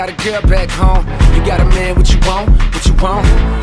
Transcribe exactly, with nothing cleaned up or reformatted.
got a girl back home. You got a man, what you want, what you want?